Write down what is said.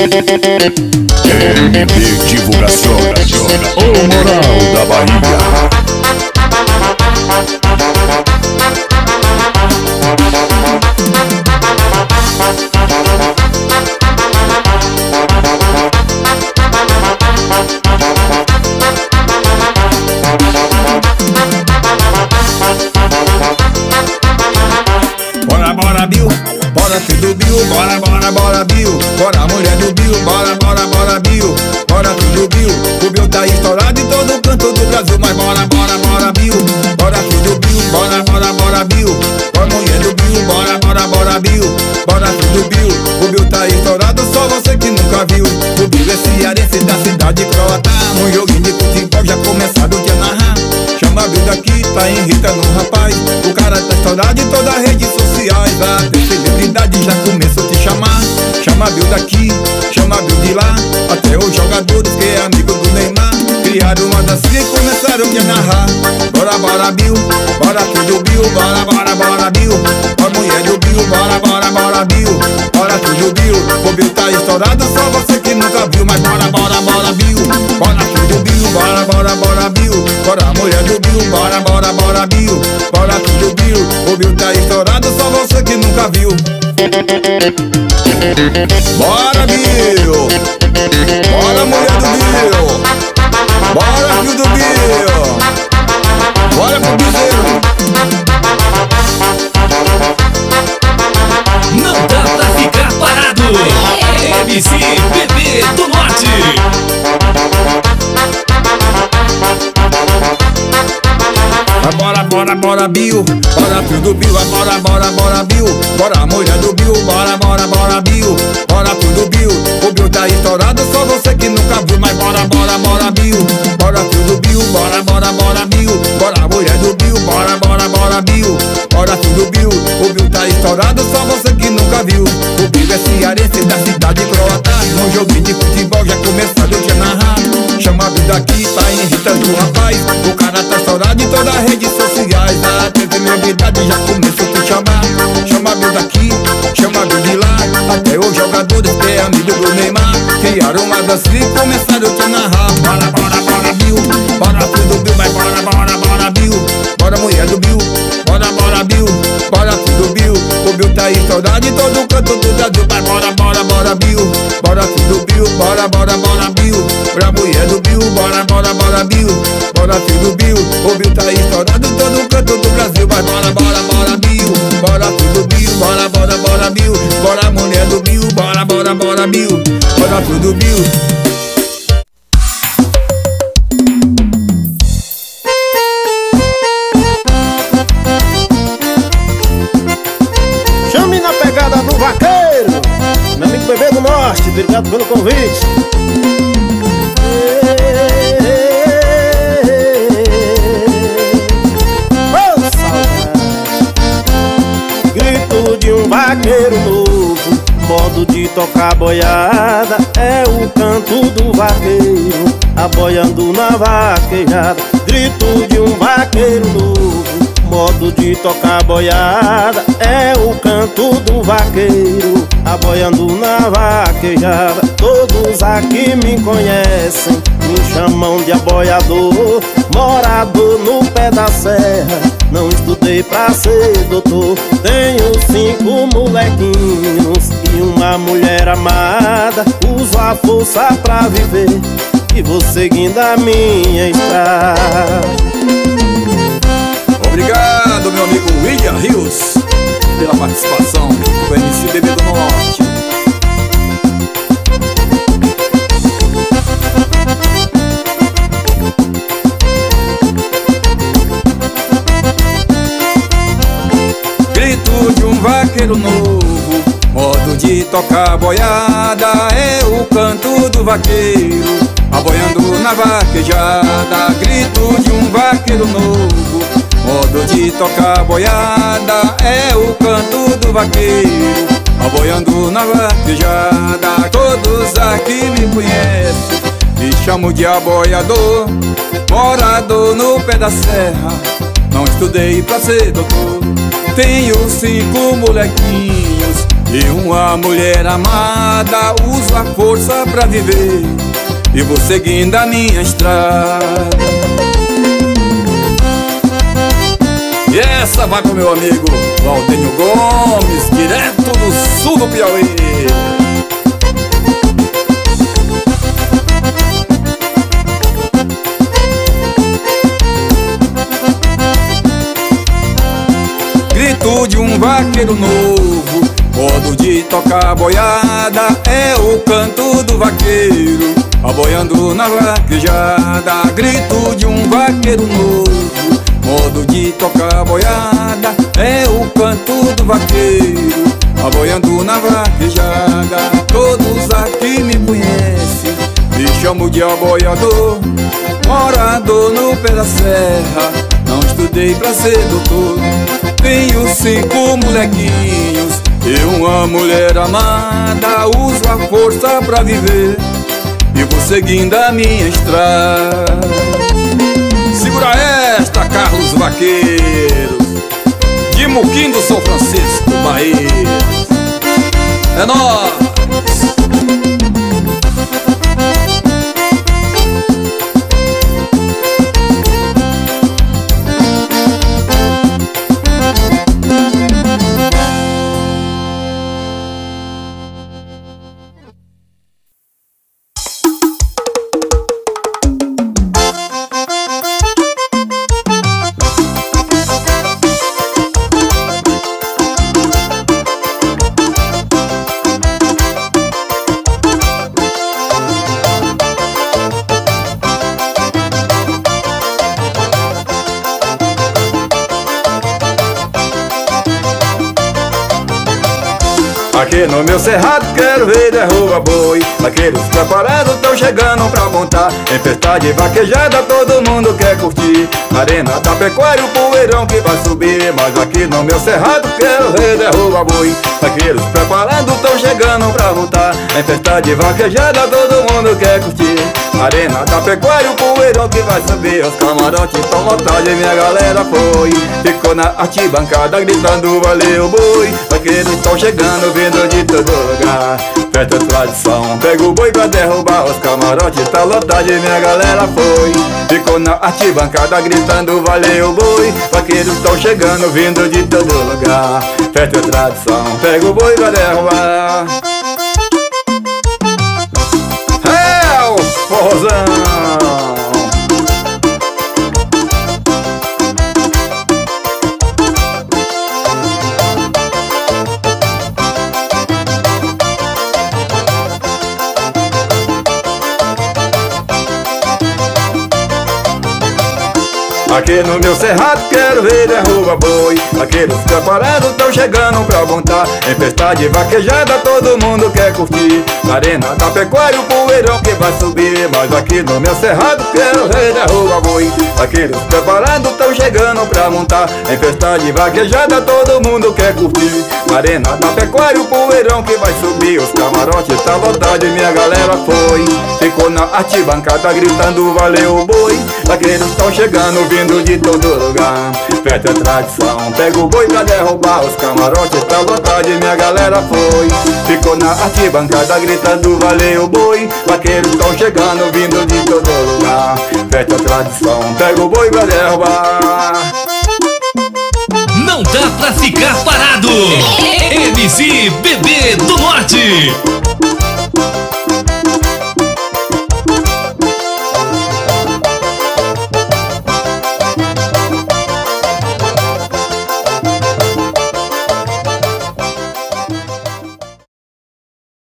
MB Divulgação, o Moral da Bahia. Bora Bill, bora filho do Bill, bora Bill, bora mulher do Bill, bora Bill, bora filho do Bill. O Bill tá estourado em todo canto do Brasil, mas bora Bill, bora filho do Bill, bora Bill, bora mulher do Bill, bora Bill, bora filho do Bill. O Bill tá estourado, só você que nunca viu. O Bill é cearense da cidade de Croatá, um joguinho de futebol já começado de narrar. Chama Bill daqui, tá irritando um rapaz. O cara tá estourado em todas as redes sociais. Até celebridade já começou a te chamar. Chama Bill daqui, chama Bill de lá. Até os jogadores que é amigo do Neymar criaram uma dancinha e começaram a narrar. Bora Bill, bora filho do Bill, bora Bill, bora mulher do Bill, bora Bill, bora filho do Bill. O Bill tá estourado, só você que nunca viu. Mas bora Bill, bora filho do Bill, bora Bill, bora mulher do Bill, bora Bill, bora filho do Bill. O Bill tá estourado, só você que nunca viu. Bora Bill, bora mulher do Bill, bora filho do Bill, bora pro Bizeiro. Não dá pra ficar parado. MC Bebê do Norte. Bora Bill, bora filho do Bill, bora Bill, bora mulher do Bill, bora Bill, bora filho do Bill. O Bill tá estourado, só você que nunca viu. Mas bora Bill, bora filho do Bill, bora Bill, bora mulher do Bill, bora Bill, bora filho do Bill. O Bill tá estourado, só você que nunca viu. O Bill é cearense da cidade de Croatá, um joguinho de futebol já começado a narrar. Chama Bill daqui, tá irritando o rapaz. O cara tá estourado em todas as redes sociais. A celebridade já começou a te chamar. Chama Bill daqui, chama Bill de lá. Até os jogadores que é amigo do Neymar criaram uma dancinha e começaram a te narrar. Bora Bill, bora filho do Bill, mas bora Bill, bora mulher do Bill, bora Bill, bora filho do Bill. O Bill tá estourado em todo canto do Brasil. Mas bora Bill, bora filho do Bill, bora Bill, bora mulher do Bill, bora Bill, bora filho do Bill. O Bill tá estourado em todo canto do Brasil. Mas bora Bill, bora filho do Bill, bora Bill, bora mulher do Bill, bora Bill, bora filho do Bill. Chame na pegada do vaqueiro, meu amigo Bebê do Norte, obrigado pelo convite. Oh, saudade. Grito de um vaqueiro novo, modo de tocar boiada, é o canto do vaqueiro, aboiando na vaquejada. Grito de um vaqueiro novo, modo de tocar boiada, é o canto do vaqueiro, aboiando na vaquejada. Todos aqui me conhecem, me chamam de aboiador, morador no pé da serra, não estudei pra ser doutor. Tenho 5 molequinhos e uma mulher amada, uso a força pra viver e vou seguindo a minha estrada. Obrigado, meu amigo William Rios, pela participação do MC Bebê do Norte. Grito de um vaqueiro novo, modo de tocar boiada, é o canto do vaqueiro, aboiando na vaquejada. Grito de um vaqueiro novo, modo de tocar boiada, é o canto do vaqueiro, aboiando na vaquejada. Todos aqui me conhecem, me chamo de aboiador, morador no pé da serra, não estudei pra ser doutor. Tenho 5 molequinhos E uma mulher amada usa a força pra viver, e vou seguindo a minha estrada. E essa vai pro meu amigo Valdênio Gomes, direto do sul do Piauí. Grito de um vaqueiro novo, modo de tocar boiada, é o canto do vaqueiro, aboiando na vaquejada. Grito de um vaqueiro novo, modo de tocar boiada, é o canto do vaqueiro, aboiando na vaquejada. Todos aqui me conhecem, me chamo de aboiador, morador no pé da serra, não estudei pra ser doutor. Tenho 5 molequinhos e uma mulher amada, uso a força pra viver, e vou seguindo a minha estrada. Segura esta, Carlos Vaqueiros, de Muquim do São Francisco, Bahia. É nóis! Aqui no meu cerrado quero ver derruba boi, vaqueiros preparados tão chegando pra montar. Em festa de vaquejada todo mundo quer curtir, na arena da pecuária o poeirão que vai subir. Mas aqui no meu cerrado quero ver derruba boi, vaqueiros preparados tão chegando pra montar. Em festa de vaquejada todo mundo quer curtir, na arena da pecuária o poeirão que vai subir. Os camarotes tão lotados e minha galera foi, ficou na arquibancada gritando valeu boi. Vaqueiros tão chegando vindo de todo lugar, festa tradição, pega o boi pra derrubar. Os camarotes tá lotado e minha galera foi, ficou na arquibancada gritando valeu boi. Vaqueiros tão chegando vindo de todo lugar, festa tradição, pega o boi pra derrubar. É o forrozão. Aqui no meu cerrado quero ver derruba boi, vaqueiros preparados tão chegando pra montar. Em festa de vaquejada todo mundo quer curtir, na arena da pecuária o poeirão que vai subir. Mas aqui no meu cerrado quero ver derruba boi, vaqueiros preparados tão chegando pra montar. Em festa de vaquejada todo mundo quer curtir, na arena da pecuária o poeirão que vai subir. Os camarotes tá lotado e minha galera foi, ficou na arquibancada gritando valeu boi. Vaqueiros tão chegando vindo de todo lugar, festa é tradição, pega o boi pra derrubar. Os camarotes tá lotado e minha galera foi, ficou na arquibancada gritando valeu boi. Vaqueiros tão chegando vindo de todo lugar, festa é tradição, pega o boi pra derrubar. Não dá pra ficar parado. MC Bebê do Norte.